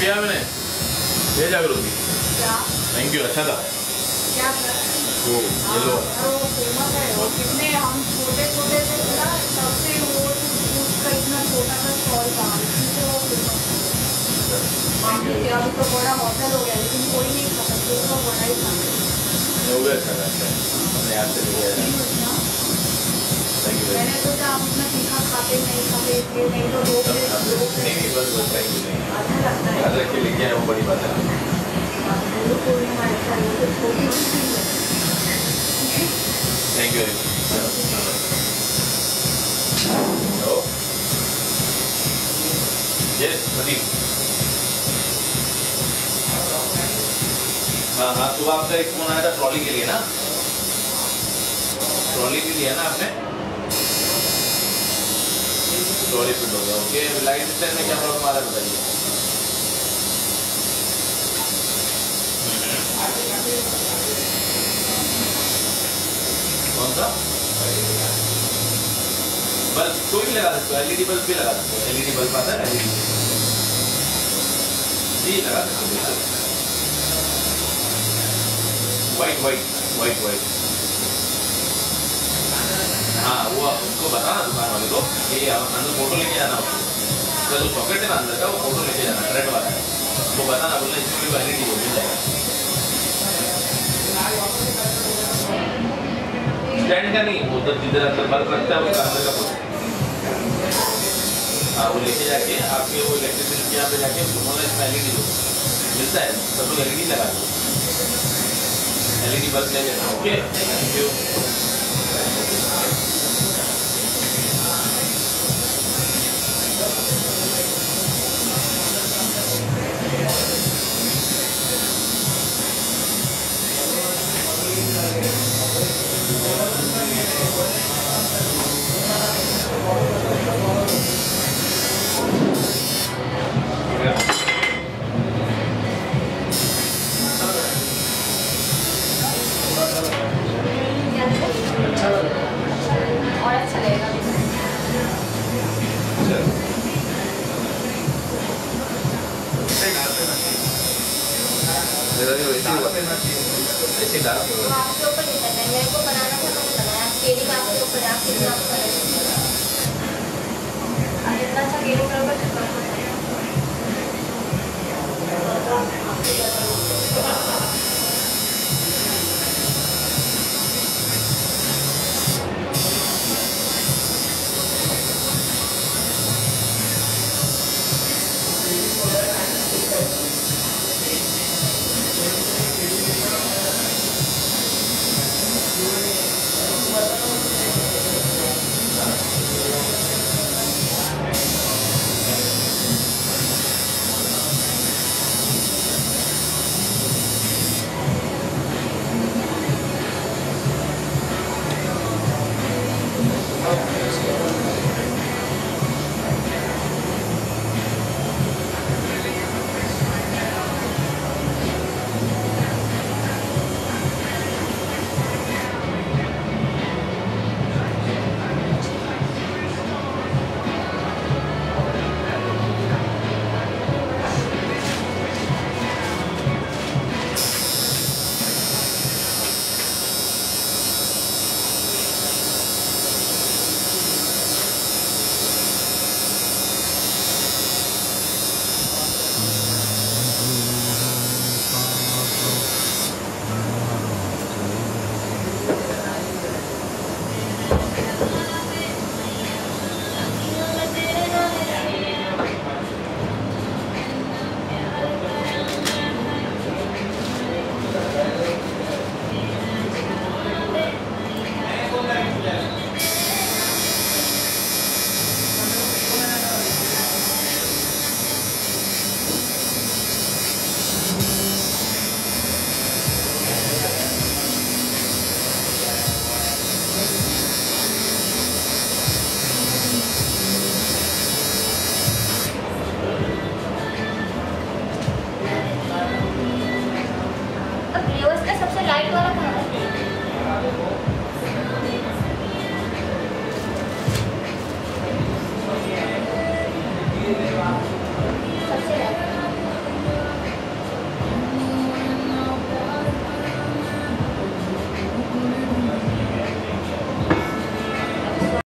पिया मैंने ये जागृति। क्या? थैंक यू, अच्छा था। क्या सर? वो ये लो। फेमस है वो, कितने हम छोटे छोटे थे ना तब से वो उसका इतना छोटा सा स्टॉल था, इसलिए वो फेमस है। बाकी क्या अभी तो बड़ा होटल हो गया, लेकिन कोई नहीं खाता, तो बड़ा ही था। वो भी अच्छा था, हमने याद से लिया है। मैंने सोचा आप इतना तीखा खाते नहीं खाते, इसलिए नहीं तो दो प्लेट नहीं बस थैंक यू। अच्छा लगता है। याद रख के लेके आए वो बड़ी बात है। गुरु पूर्णिमा ऐसा है तो छोटी सी है। Thank you. Hello yes Pradeep. हाँ हाँ, सुबह आपका एक फोन आया था ट्रॉली के लिए ना, ट्रॉली भी लिया ना आपने, ट्रॉली फिट हो गया। ओके, लाइट स्टैंड में क्या प्रॉब्लम आ रहा है बताइए। कौन सा बल्ब? कोई भी लगा सकते हो, एलईडी बल्ब भी लगा सकते हो। एलईडी बल्ब आता है, एलईडी जी लगा सकते हो। वाइट वाइट वाइट वाइट, हाँ वो उनको बताना दुकान वाले को कि अंदर फोटो लेके जाना हो, जो सॉकेट है ना अंदर का वो फोटो लेके जाना, रेड वाला है, वो बताना, बोलना इसमें भी एलईडी मिल जाएगा। स्टैंड का नहीं, वो तो जिधर अंदर बल्ब रखता है उसका अंदर का फोटो, हाँ वो लेके जाके आपके वो इलेक्ट्रिसिटी यहाँ पे जाके बोलना इसमें एलईडी मिलता है, सब लोग एलईडी लगा दो, एलईडी बल्ब ले लेना। Okay thank you. और अच्छा लगेगा। ऐसे डाल आपके ऊपर डिपेंड है, मेरे को बनाना था मैंने बनाया, केली का आपके ऊपर आप कितना इतना अच्छा केली कलर का लाइट वाला कहाँ है?